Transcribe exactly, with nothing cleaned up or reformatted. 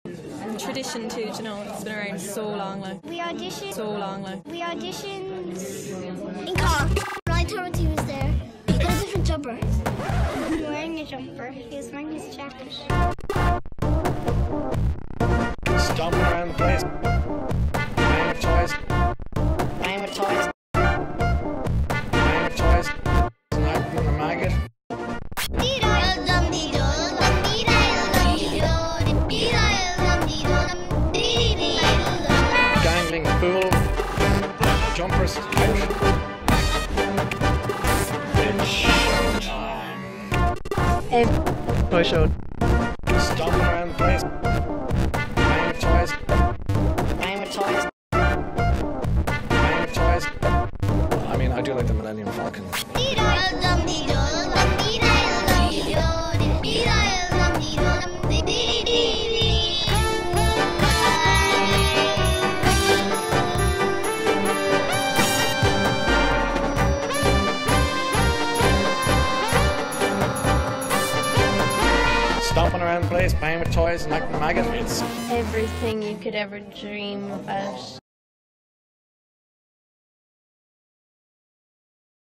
Tradition too, you know, it's been around so long, like. We auditioned. So long, like. We auditioned in Cork. Ryan Torrance was there. He got a different jumper. He wasn't wearing a jumper. He was wearing his jacket. Stomping around the place. Playing with toys. Playing with toys. Playing with toys. And I'm a maggot. Dangling pool. Jumpers out. It's showtime. Toisho. Stomping around the place. Playing with toys. Playing with toys. Playing with toys. I mean, I do like the Millennium Falcon. Stomping around the place, playing with toys, and acting a maggot. It's everything you could ever dream about.